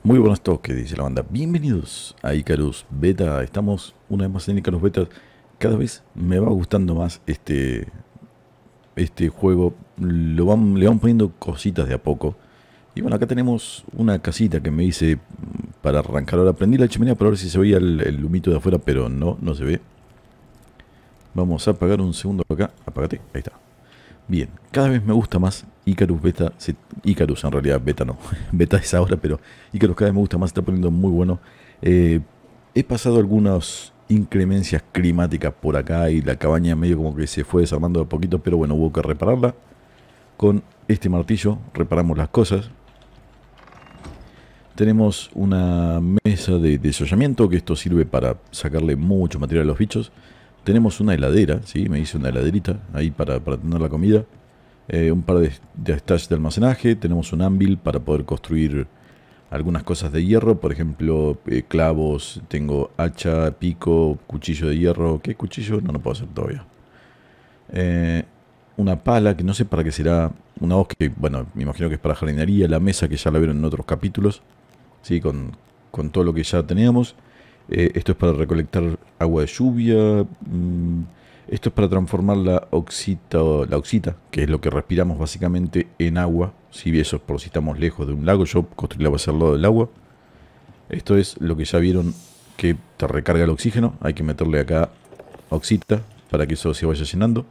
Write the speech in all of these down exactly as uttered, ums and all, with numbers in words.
Muy buenas toques, dice la banda. Bienvenidos a Icarus Beta. Estamos una vez más en Icarus Beta. Cada vez me va gustando más este, este juego. Lo van, le van poniendo cositas de a poco. Y bueno, acá tenemos una casita que me hice para arrancar. Ahora prendí la chimenea para ver si se veía el, el humito de afuera, pero no, no se ve. Vamos a apagar un segundo acá. Apágate, ahí está. Bien, cada vez me gusta más Icarus Beta. se- Icarus en realidad, Beta no. Beta es ahora, pero Icarus cada vez me gusta más. Se está poniendo muy bueno. Eh, he pasado algunas inclemencias climáticas por acá y la cabaña medio como que se fue desarmando de a poquito, pero bueno, hubo que repararla. Con este martillo reparamos las cosas. Tenemos una mesa de desollamiento, que esto sirve para sacarle mucho material a los bichos. Tenemos una heladera, ¿sí? Me hice una heladerita ahí para, para tener la comida. Eh, un par de, de stash de almacenaje. Tenemos un anvil para poder construir algunas cosas de hierro. Por ejemplo, eh, clavos. Tengo hacha, pico, cuchillo de hierro. ¿Qué cuchillo? No, no puedo hacer todavía. Eh, una pala que no sé para qué será. Una hoz que, bueno, me imagino que es para jardinería. La mesa que ya la vieron en otros capítulos. Sí, con, con todo lo que ya teníamos. Eh, esto es para recolectar agua de lluvia. mm, esto es para transformar la oxita, la oxita, que es lo que respiramos básicamente, en agua. Si eso es por si estamos lejos de un lago. Yo construí la base al lado del agua. Esto es lo que ya vieron que te recarga el oxígeno. Hay que meterle acá oxita para que eso se vaya llenando.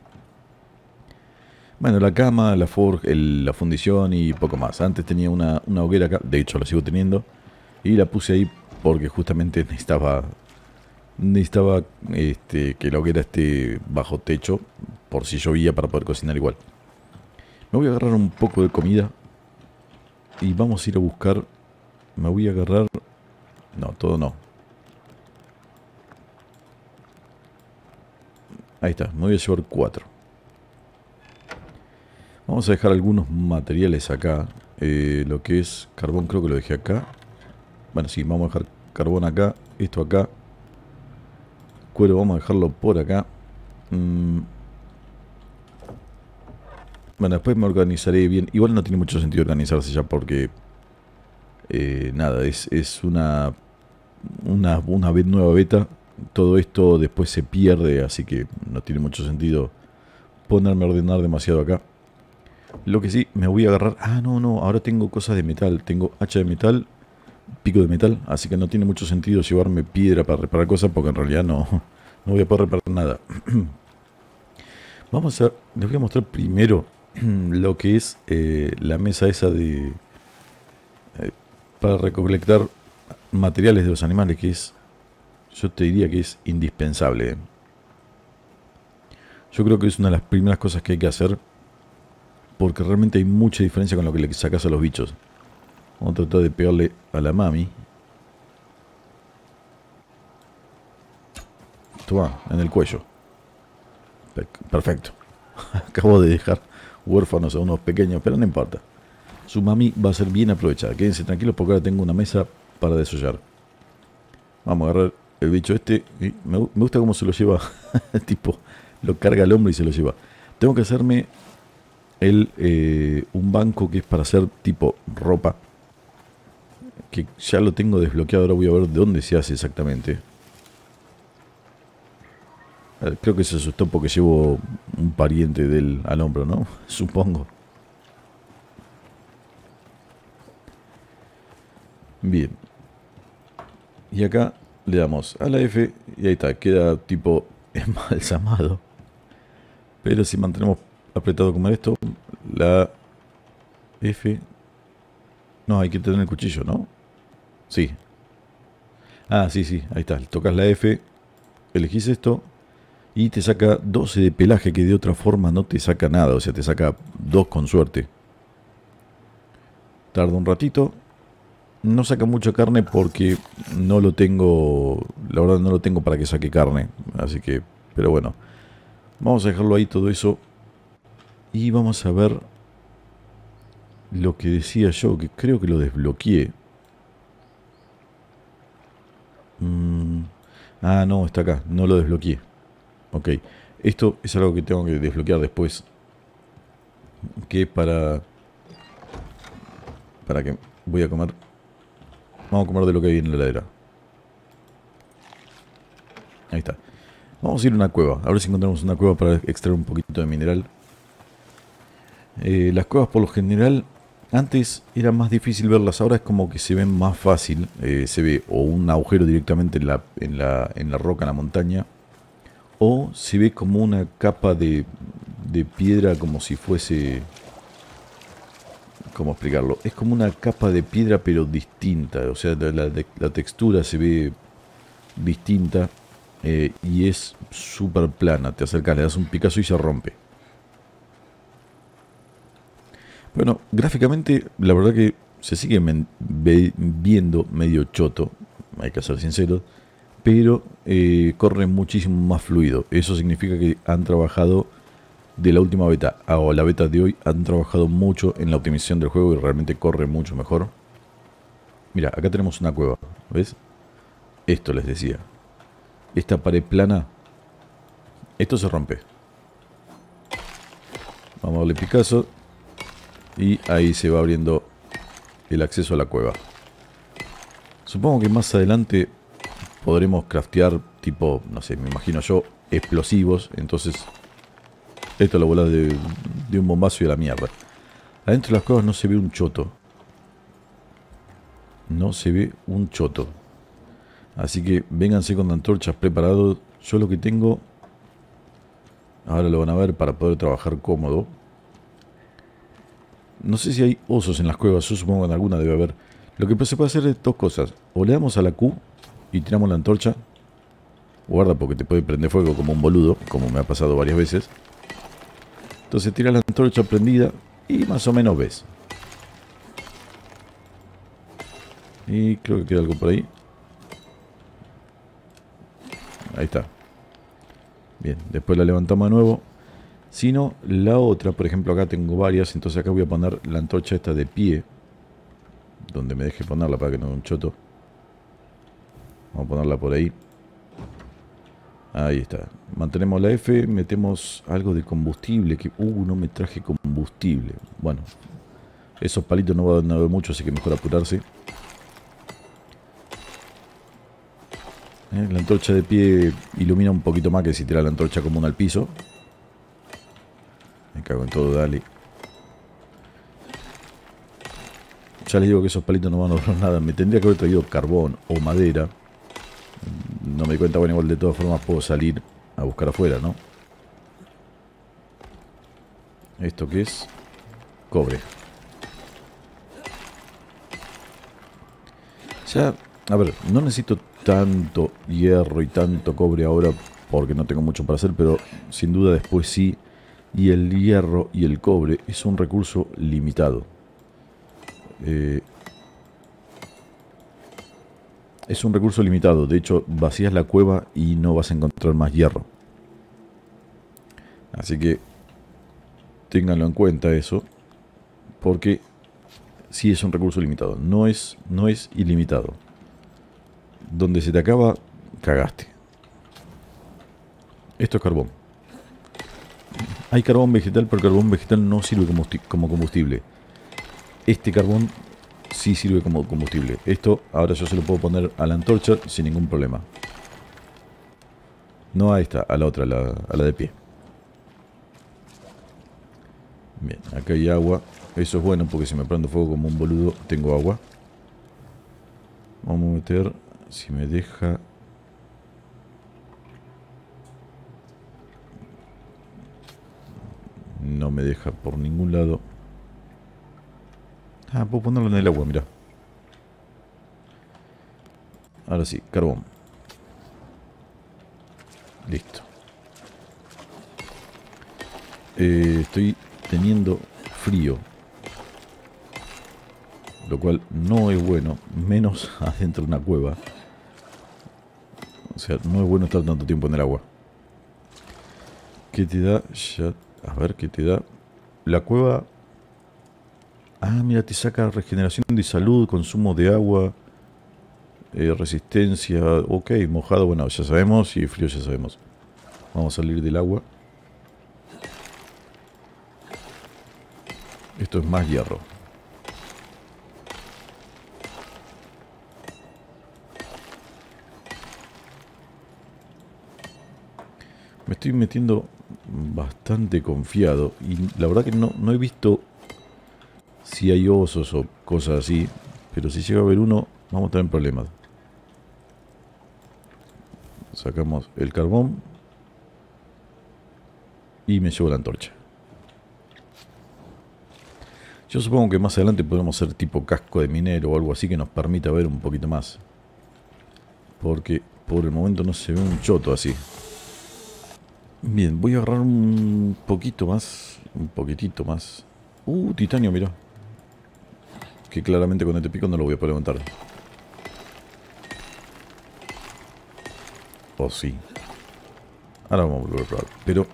Bueno, la cama, la forja, el- la fundición y poco más. Antes tenía una, una hoguera acá, de hecho la sigo teniendo. Y la puse ahí porque justamente necesitaba, necesitaba este, que la hoguera esté bajo techo por si llovía para poder cocinar igual. Me voy a agarrar un poco de comida y vamos a ir a buscar. Me voy a agarrar. No, todo no. Ahí está, me voy a llevar cuatro. Vamos a dejar algunos materiales acá. Eh, lo que es carbón creo que lo dejé acá. Bueno, sí, vamos a dejar carbón acá. Esto acá. Cuero vamos a dejarlo por acá. Mm, bueno, después me organizaré bien. Igual no tiene mucho sentido organizarse ya porque... eh, nada, es, es una, una, una be- nueva beta. Todo esto después se pierde, así que no tiene mucho sentido ponerme a ordenar demasiado acá. Lo que sí, me voy a agarrar... Ah, no, no, ahora tengo cosas de metal. Tengo hacha de metal, pico de metal, así que no tiene mucho sentido llevarme piedra para reparar cosas porque en realidad no, no voy a poder reparar nada. Vamos a... Les voy a mostrar primero lo que es eh, la mesa esa de... eh, para recolectar materiales de los animales, que es... Yo te diría que es indispensable. eh. Yo creo que es una de las primeras cosas que hay que hacer porque realmente hay mucha diferencia con lo que le sacas a los bichos. Vamos a tratar de pegarle a la mami. Toma, en el cuello. Pe- Perfecto. Acabo de dejar huérfanos a unos pequeños, pero no importa. Su mami va a ser bien aprovechada. Quédense tranquilos porque ahora tengo una mesa para desollar. Vamos a agarrar el bicho este. Y me, gu- me gusta cómo se lo lleva. Tipo, lo carga al hombro y se lo lleva. Tengo que hacerme el, eh, un banco que es para hacer tipo ropa. Que ya lo tengo desbloqueado. Ahora voy a ver de dónde se hace exactamente. A ver, creo que se asustó porque llevo un pariente del al hombro, ¿no? Supongo. Bien. Y acá le damos a la F y ahí está. Queda tipo embalsamado. Pero si mantenemos apretado como esto, la F... No, hay que tener el cuchillo, ¿no? Sí. Ah, sí, sí, ahí está. Tocas la F, elegís esto y te saca doce de pelaje que de otra forma no te saca nada. O sea, te saca dos con suerte. Tarda un ratito. No saca mucha carne porque no lo tengo... La verdad no lo tengo para que saque carne. Así que... Pero bueno. Vamos a dejarlo ahí todo eso. Y vamos a ver lo que decía yo, que creo que lo desbloqueé. Mm, ah, no, está acá. No lo desbloqueé. Ok. Esto es algo que tengo que desbloquear después. Que para... Para que voy a comer. Vamos a comer de lo que hay en la heladera. Ahí está. Vamos a ir a una cueva. A ver si encontramos una cueva para extraer un poquito de mineral. Eh, las cuevas por lo general antes era más difícil verlas, ahora es como que se ven más fácil. Eh, se ve o un agujero directamente en la, en, la, en la roca, en la montaña, o se ve como una capa de, de piedra, como si fuese... ¿Cómo explicarlo? Es como una capa de piedra pero distinta, o sea, la, la, la textura se ve distinta eh, y es súper plana. Te acercas, le das un picazo y se rompe. Bueno, gráficamente la verdad que se sigue ve viendo medio choto, hay que ser sinceros, pero eh, corre muchísimo más fluido. Eso significa que han trabajado de la última beta a la beta de hoy, han trabajado mucho en la optimización del juego y realmente corre mucho mejor. Mira, acá tenemos una cueva, ¿ves? Esto les decía. Esta pared plana, esto se rompe. Vamos a darle picazo. Y ahí se va abriendo el acceso a la cueva. Supongo que más adelante podremos craftear tipo, no sé, me imagino yo, explosivos. Entonces, esto lo volás de, de un bombazo y a la mierda. Adentro de las cuevas no se ve un choto. No se ve un choto. Así que vénganse con antorchas preparados. Yo lo que tengo, ahora lo van a ver para poder trabajar cómodo. No sé si hay osos en las cuevas, yo supongo que en alguna debe haber. Lo que se puede hacer es dos cosas. O le damos a la Q y tiramos la antorcha. Guarda porque te puede prender fuego como un boludo, como me ha pasado varias veces. Entonces tira la antorcha prendida y más o menos ves. Y creo que queda algo por ahí. Ahí está. Bien, después la levantamos de nuevo. Si no, la otra, por ejemplo acá tengo varias, entonces acá voy a poner la antorcha esta de pie, donde me deje ponerla para que no dé un choto. Vamos a ponerla por ahí. Ahí está. Mantenemos la F, metemos algo de combustible, que... Uh, no me traje combustible. Bueno, esos palitos no van a dar mucho, así que mejor apurarse. ¿Eh? La antorcha de pie ilumina un poquito más que si tira la antorcha común al piso. Me cago en todo, dale. Ya les digo que esos palitos no van a lograr nada. Me tendría que haber traído carbón o madera. No me di cuenta, bueno, igual de todas formas puedo salir a buscar afuera, ¿no? ¿Esto qué es? Cobre. Ya, a ver, no necesito tanto hierro y tanto cobre ahora porque no tengo mucho para hacer, pero sin duda después sí. Y el hierro y el cobre es un recurso limitado. Eh, es un recurso limitado. De hecho, vacías la cueva y no vas a encontrar más hierro. Así que ténganlo en cuenta eso. Porque sí es un recurso limitado. No es, no es ilimitado. Donde se te acaba, cagaste. Esto es carbón. Hay carbón vegetal, pero el carbón vegetal no sirve como combustible. Este carbón sí sirve como combustible. Esto ahora yo se lo puedo poner a la antorcha sin ningún problema. No a esta, a la otra, a la, a la de pie. Bien, acá hay agua. Eso es bueno porque si me prendo fuego como un boludo, tengo agua. Vamos a meter, si me deja... No me deja por ningún lado. Ah, puedo ponerlo en el agua, mira. Ahora sí, carbón. Listo. Eh, estoy teniendo frío. Lo cual no es bueno, menos adentro de una cueva. O sea, no es bueno estar tanto tiempo en el agua. ¿Qué te da? Ya, a ver, ¿qué te da? La cueva... Ah, mira, te saca regeneración de salud, consumo de agua, eh, resistencia... Ok, mojado, bueno, ya sabemos, y frío ya sabemos. Vamos a salir del agua. Esto es más hierro. estoy metiendo bastante confiado. Y la verdad que no, no he visto si hay osos o cosas así. Pero si llega a haber uno, vamos a tener problemas. Sacamos el carbón. Y me llevo la antorcha. Yo supongo que más adelante podremos hacer tipo casco de minero o algo así que nos permita ver un poquito más. Porque por el momento no se ve un choto así. Bien, voy a agarrar un poquito más. Un poquitito más. Uh, titanio, mirá. Que claramente con este pico no lo voy a poder levantar. Oh, sí. Ahora vamos a volver a probar. Pero...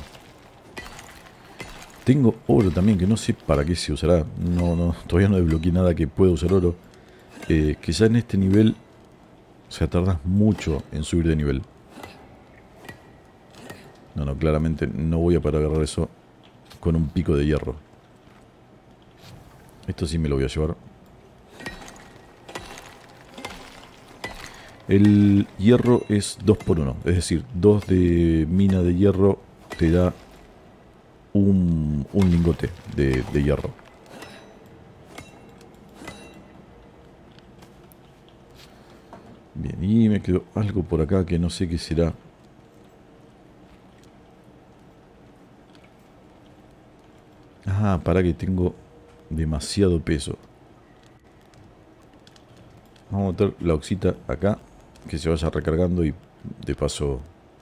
tengo oro también, que no sé para qué se usará. No, no, todavía no desbloqueé nada que pueda usar oro. Eh, que ya en este nivel... O sea, tardas mucho en subir de nivel. No, no, claramente no voy a poder agarrar eso con un pico de hierro. Esto sí me lo voy a llevar. El hierro es dos por uno. Es decir, dos de mina de hierro te da un, un lingote de, de hierro. Bien, y me quedó algo por acá que no sé qué será. Ah, para que tengo demasiado peso. Vamos a meter la oxita acá, que se vaya recargando y de paso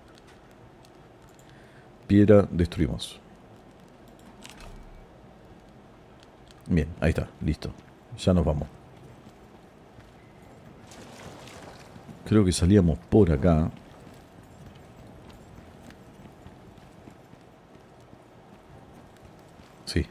piedra destruimos. Bien, ahí está, listo. Ya nos vamos. Creo que salíamos por acá. Sí.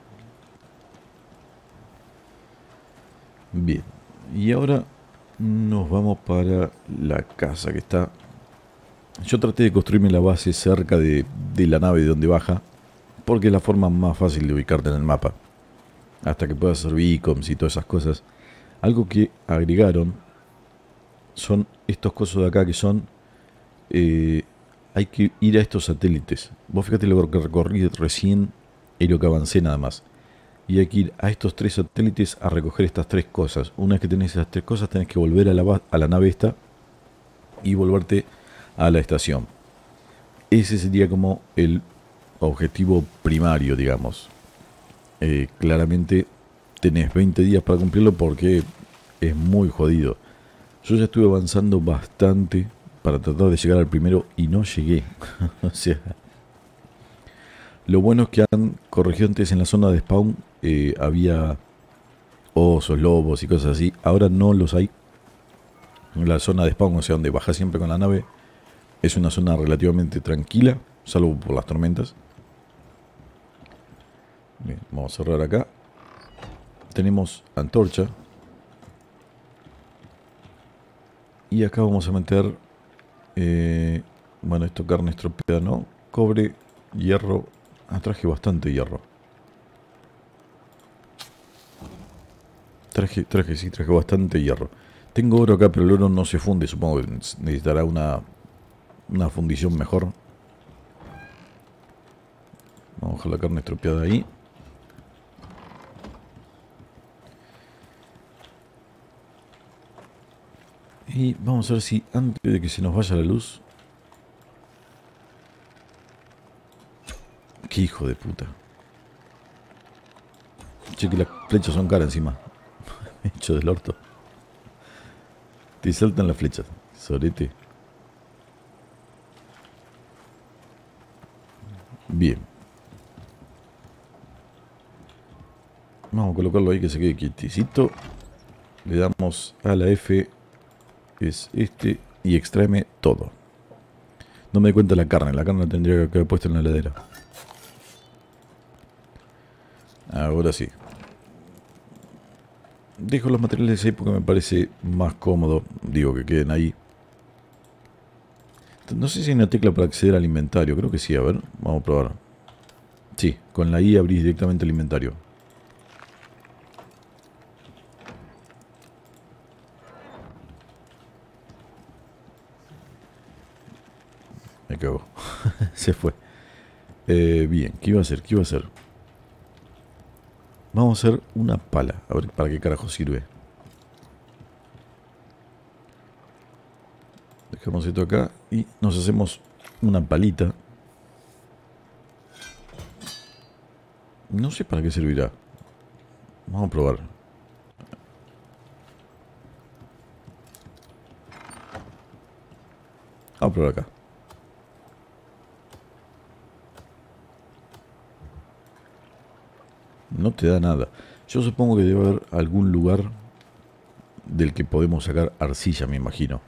Bien. Y ahora nos vamos para la casa que está... Yo traté de construirme la base cerca de, de la nave de donde baja, porque es la forma más fácil de ubicarte en el mapa. Hasta que puedas hacer beacons y todas esas cosas. Algo que agregaron son estos cosos de acá que son... Eh, hay que ir a estos satélites. Vos fíjate lo que recorrí recién y lo que avancé nada más. Y hay que ir a estos tres satélites a recoger estas tres cosas. Una vez que tenés esas tres cosas, tenés que volver a la, a la nave esta y volverte a la estación. Ese sería como el objetivo primario, digamos. Eh, claramente tenés veinte días para cumplirlo porque es muy jodido. Yo ya estuve avanzando bastante para tratar de llegar al primero y no llegué. O sea, lo bueno es que han corregido antes en la zona de spawn. Eh, había osos, lobos y cosas así. Ahora no los hay. En la zona de spawn, o sea, donde bajas siempre con la nave, es una zona relativamente tranquila, salvo por las tormentas. Bien, vamos a cerrar acá. Tenemos antorcha. Y acá vamos a meter... Eh, bueno, esto carne estropeada, ¿no? Cobre, hierro. Ah, traje bastante hierro. Traje, traje, sí, traje bastante hierro. Tengo oro acá, pero el oro no se funde. Supongo que necesitará una, una fundición mejor. Vamos a dejar la carne estropeada ahí. Y vamos a ver si antes de que se nos vaya la luz... ¡Qué hijo de puta! Che, que las flechas son caras encima. Hecho del orto. Te saltan las flechas, sorete. Bien. Vamos a colocarlo ahí que se quede quietecito. Le damos a la F, que es este, y extráeme todo. No me doy cuenta de la carne, la carne la tendría que haber puesto en la heladera. Ahora sí. Dejo los materiales ahí porque me parece más cómodo, digo, que queden ahí. No sé si hay una tecla para acceder al inventario, creo que sí, a ver, vamos a probar. Sí, con la I abrís directamente el inventario. Me cago. Se fue. Eh, bien, ¿qué iba a hacer? ¿Qué iba a hacer? Vamos a hacer una pala. A ver para qué carajo sirve. Dejamos esto acá y nos hacemos una palita. No sé para qué servirá. Vamos a probar. Vamos a probar acá. No te da nada. Yo supongo que debe haber algún lugar del que podemos sacar arcilla, me imagino.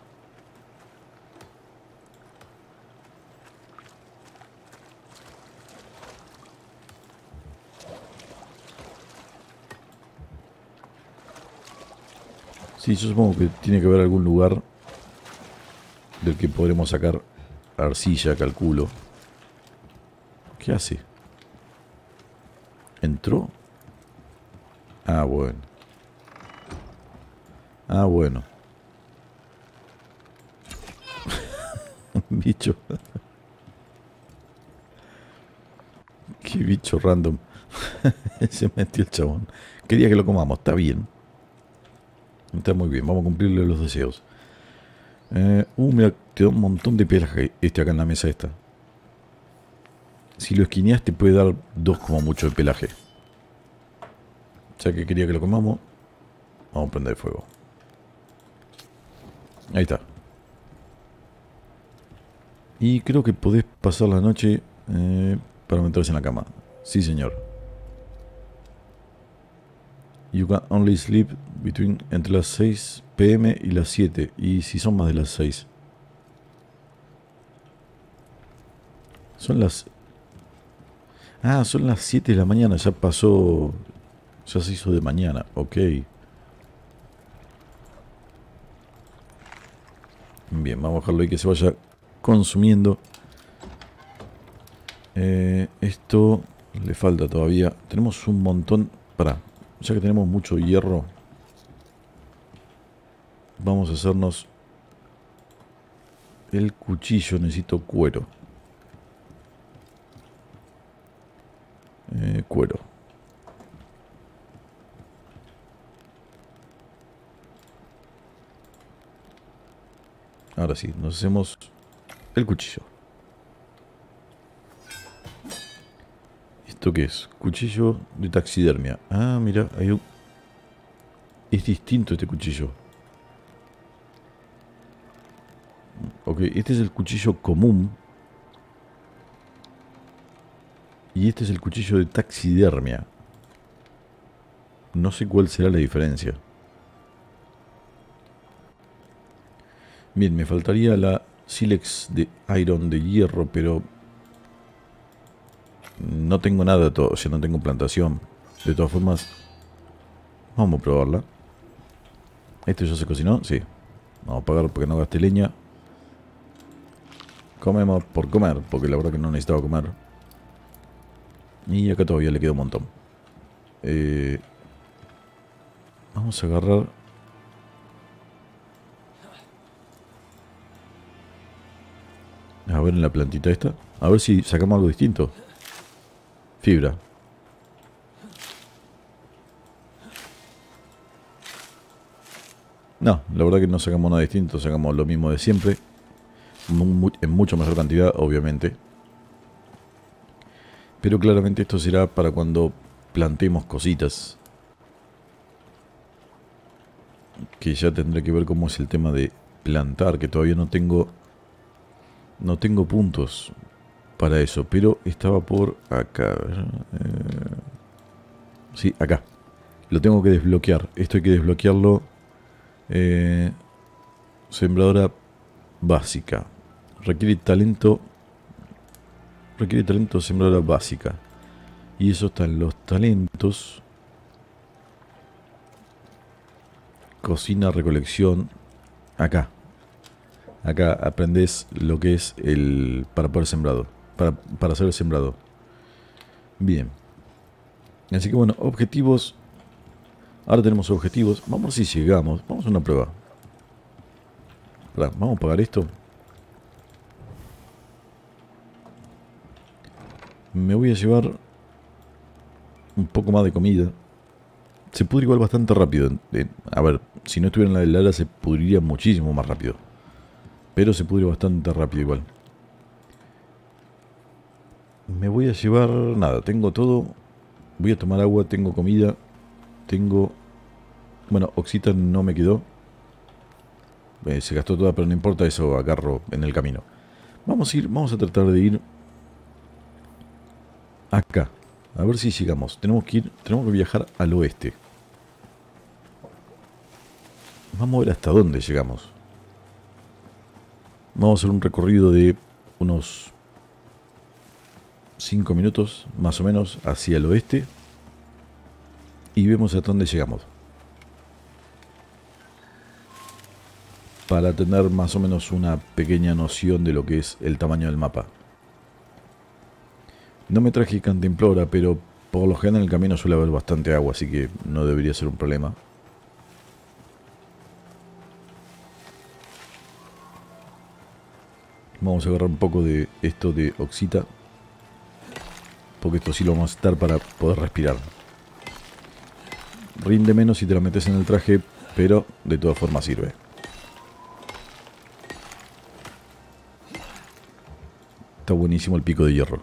Sí, yo supongo que tiene que haber algún lugar del que podremos sacar arcilla, calculo. ¿Qué hace? ¿Entró? Ah, bueno. Ah, bueno. Bicho. Qué bicho random. Se metió el chabón. Quería que lo comamos, está bien. Está muy bien, vamos a cumplirle los deseos. Eh, uh, mira, te da un montón de pelaje este acá en la mesa esta. Si lo esquineas te puede dar dos como mucho de pelaje. Ya que quería que lo comamos. Vamos a prender fuego. Ahí está. Y creo que podés pasar la noche eh, para meterse en la cama. Sí, señor. You can only sleep between entre las seis p m y las siete. Y si son más de las seis. Son las... Ah, son las siete de la mañana. Ya pasó... Ya se hizo de mañana. Ok. Bien, vamos a dejarlo ahí que se vaya consumiendo. Eh, esto le falta todavía. Tenemos un montón... Pará. Ya que tenemos mucho hierro, vamos a hacernos el cuchillo. Necesito cuero. Eh, cuero. Ahora sí, nos hacemos el cuchillo. ¿Esto qué es? Cuchillo de taxidermia. Ah, mira, hay un... Es distinto este cuchillo. Ok, este es el cuchillo común. Y este es el cuchillo de taxidermia. No sé cuál será la diferencia. Bien, me faltaría la sílex de iron de hierro, pero... No tengo nada, todo, o sea, no tengo plantación. De todas formas, vamos a probarla. ¿Esto ya se cocinó? Sí. Vamos a pagar porque no gasté leña. Comemos por comer, porque la verdad que no necesitaba comer. Y acá todavía le queda un montón. Eh, vamos a agarrar... A ver en la plantita esta. A ver si sacamos algo distinto. Fibra. No, la verdad que no sacamos nada distinto. Sacamos lo mismo de siempre. En mucho mejor cantidad, obviamente. Pero claramente esto será para cuando plantemos cositas. Que ya tendré que ver cómo es el tema de plantar. Que todavía no tengo... No tengo puntos para eso, pero estaba por acá. Eh, sí, acá. Lo tengo que desbloquear. Esto hay que desbloquearlo. Eh, sembradora básica. Requiere talento. Requiere talento sembradora básica. Y eso está en los talentos. Cocina, recolección. Acá. Acá aprendes lo que es el... Para poder sembrado. Para, para hacer el sembrado. Bien. Así que bueno, objetivos. Ahora tenemos objetivos. Vamos a ver si llegamos. Vamos a una prueba. Pará, vamos a pagar esto. Me voy a llevar un poco más de comida. Se pudre igual bastante rápido. Eh, a ver, si no estuviera en la heladera se pudriría muchísimo más rápido. Pero se pudre bastante rápido igual. Me voy a llevar... Nada, tengo todo. Voy a tomar agua, tengo comida. Tengo... Bueno, Oxita no me quedó. Eh, se gastó toda, pero no importa, eso agarro en el camino. Vamos a ir, vamos a tratar de ir acá. A ver si llegamos. Tenemos que ir, tenemos que viajar al oeste. Vamos a ver hasta dónde llegamos. Vamos a hacer un recorrido de unos cinco minutos, más o menos, hacia el oeste. Y vemos hasta dónde llegamos. Para tener más o menos una pequeña noción de lo que es el tamaño del mapa. No me traje cantimplora, pero por lo general en el camino suele haber bastante agua, así que no debería ser un problema. Vamos a agarrar un poco de esto de Oxita, porque esto sí lo vamos a estar para poder respirar. Rinde menos si te lo metes en el traje, pero de todas formas sirve. Está buenísimo el pico de hierro.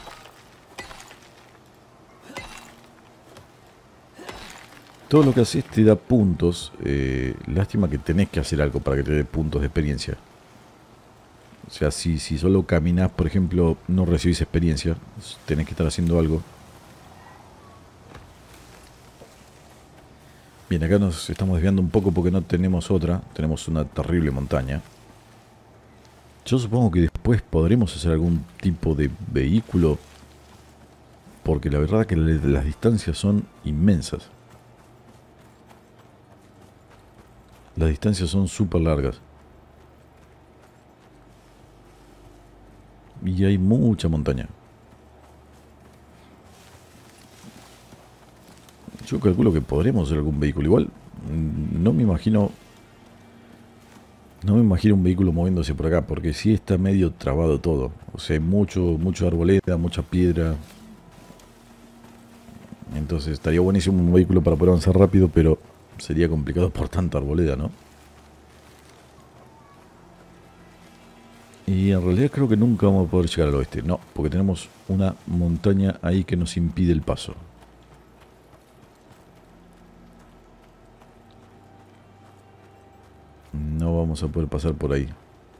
Todo lo que haces te da puntos. Eh, lástima que tenés que hacer algo para que te dé puntos de experiencia. O sea, si, si solo caminás, por ejemplo, no recibís experiencia. Tenés que estar haciendo algo. Bien, acá nos estamos desviando un poco porque no tenemos otra. Tenemos una terrible montaña. Yo supongo que después podremos hacer algún tipo de vehículo. Porque la verdad que las distancias son inmensas. Las distancias son súper largas. Y hay mucha montaña. Yo calculo que podremos hacer algún vehículo. Igual, no me imagino... No me imagino un vehículo moviéndose por acá, porque sí está medio trabado todo. O sea, hay mucho, mucho arboleda, mucha piedra. Entonces estaría buenísimo un vehículo para poder avanzar rápido, pero sería complicado por tanta arboleda, ¿no? Y en realidad creo que nunca vamos a poder llegar al oeste. No, porque tenemos una montaña ahí que nos impide el paso. No vamos a poder pasar por ahí.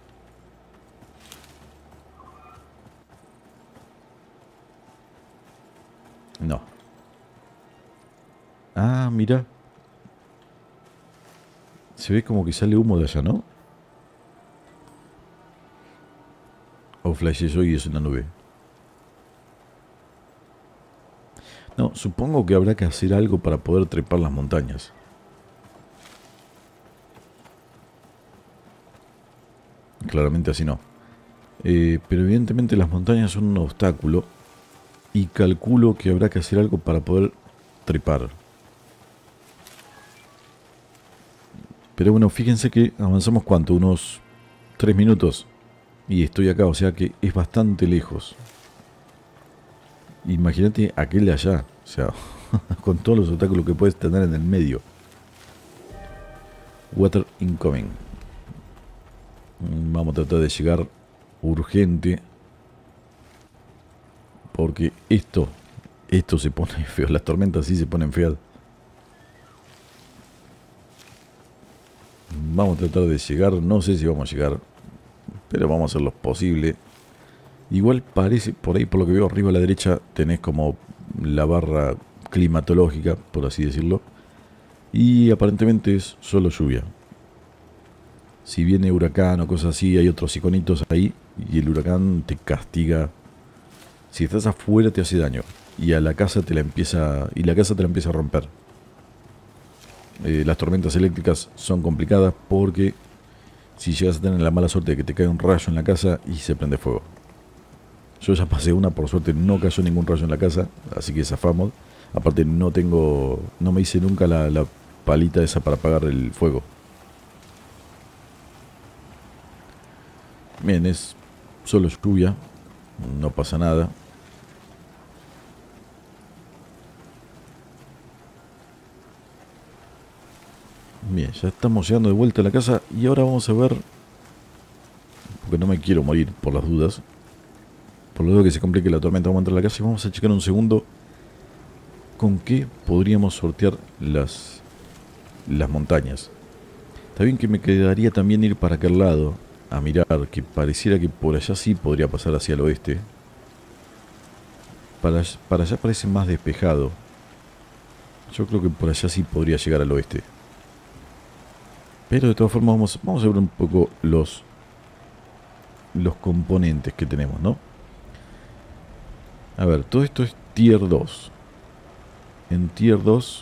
No. Ah, mira. Se ve como que sale humo de allá, ¿no? O flash eso y es una nube. No, supongo que habrá que hacer algo para poder trepar las montañas. Claramente así no. Eh, pero evidentemente las montañas son un obstáculo. Y calculo que habrá que hacer algo para poder trepar. Pero bueno, fíjense que avanzamos cuánto, unos tres minutos. Y estoy acá, o sea que es bastante lejos. Imagínate aquel de allá. O sea, con todos los obstáculos que puedes tener en el medio. Water incoming. Vamos a tratar de llegar urgente. Porque esto, esto se pone feo. Las tormentas sí se ponen feas. Vamos a tratar de llegar. No sé si vamos a llegar. Pero vamos a hacer lo posible. Igual parece, por ahí por lo que veo arriba a la derecha, tenés como la barra climatológica, por así decirlo. Y aparentemente es solo lluvia. Si viene huracán o cosas así, hay otros iconitos ahí. Y el huracán te castiga. Si estás afuera te hace daño. Y a la casa te la empieza. Y la casa te la empieza a romper. Eh, las tormentas eléctricas son complicadas porque si llegas a tener la mala suerte de que te cae un rayo en la casa y se prende fuego. Yo ya pasé una, por suerte no cayó ningún rayo en la casa, así que zafamos. Aparte no tengo, no me hice nunca la, la palita esa para apagar el fuego. Bien, es solo lluvia, no pasa nada. Bien, ya estamos llegando de vuelta a la casa y ahora vamos a ver, porque no me quiero morir por las dudas, por lo dudo que se complique la tormenta, vamos a entrar a la casa y vamos a checar un segundo con qué podríamos sortear las, las montañas. Está bien que me quedaría también ir para aquel lado a mirar, que pareciera que por allá sí podría pasar hacia el oeste. Para, para allá parece más despejado. Yo creo que por allá sí podría llegar al oeste. Pero de todas formas vamos, vamos a ver un poco los, los componentes que tenemos, ¿no? A ver, todo esto es tier dos. En tier dos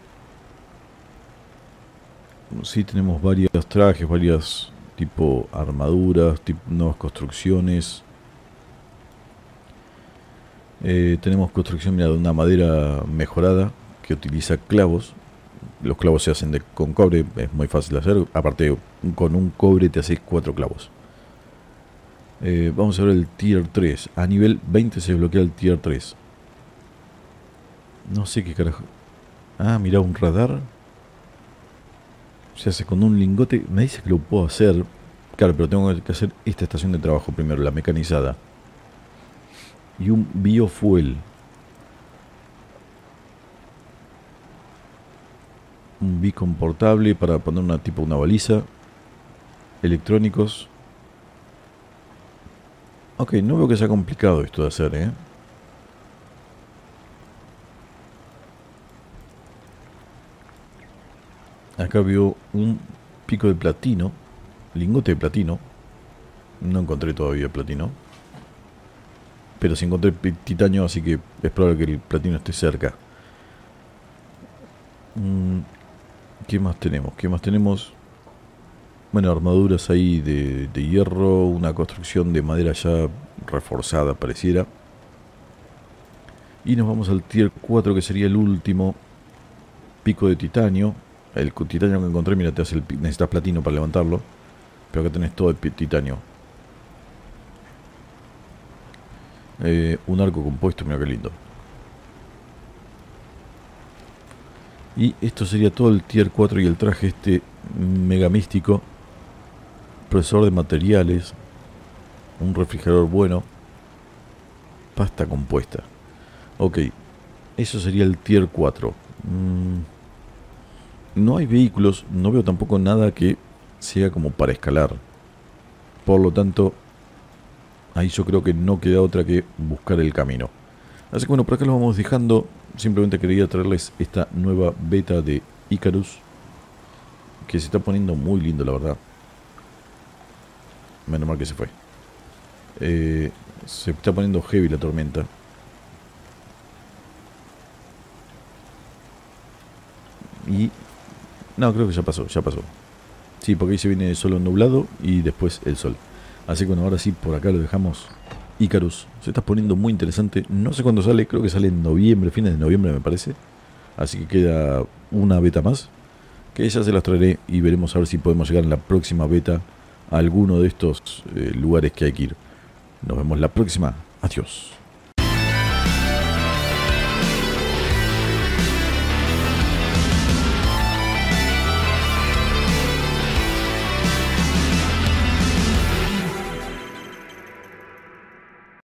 sí tenemos varios trajes, varias tipo armaduras, tipo nuevas construcciones. Eh, tenemos construcción, mira, de una madera mejorada que utiliza clavos. Los clavos se hacen de, con cobre, es muy fácil de hacer. Aparte, con un cobre te haces cuatro clavos. Eh, vamos a ver el tier tres. A nivel veinte se desbloquea el tier tres. No sé qué carajo. Ah, mira, un radar. Se hace con un lingote. Me dice que lo puedo hacer. Claro, pero tengo que hacer esta estación de trabajo primero, la mecanizada. Y un biofuel. Un beacon portable para poner una tipo una baliza. Electrónicos. Ok, no veo que sea complicado esto de hacer, ¿eh? Acá veo un pico de platino. Lingote de platino. No encontré todavía platino. Pero sí encontré titanio, así que es probable que el platino esté cerca. Mm, ¿Qué más tenemos? ¿Qué más tenemos? Bueno, armaduras ahí de, de hierro. Una construcción de madera ya reforzada, pareciera. Y nos vamos al tier cuatro, que sería el último. Pico de titanio. El titanio que encontré, mira, te hace el, necesitas platino para levantarlo. Pero acá tenés todo el titanio. Eh, un arco compuesto, mira qué lindo. Y esto sería todo el tier cuatro y el traje este mega místico. Procesador de materiales. Un refrigerador bueno. Pasta compuesta. Ok. Eso sería el tier cuatro. Mm, no hay vehículos. No veo tampoco nada que sea como para escalar. Por lo tanto, ahí yo creo que no queda otra que buscar el camino. Así que bueno, por acá lo vamos dejando. Simplemente quería traerles esta nueva beta de Icarus, que se está poniendo muy lindo, la verdad. Menos mal que se fue. Eh, se está poniendo heavy la tormenta. Y... no, creo que ya pasó, ya pasó. Sí, porque ahí se viene solo nublado y después el sol. Así que bueno, ahora sí, por acá lo dejamos. Icarus se está poniendo muy interesante. No sé cuándo sale, creo que sale en noviembre, fines de noviembre me parece. Así que queda una beta más, que ya se las traeré y veremos a ver si podemos llegar en la próxima beta a alguno de estos eh, lugares que hay que ir. Nos vemos la próxima. Adiós.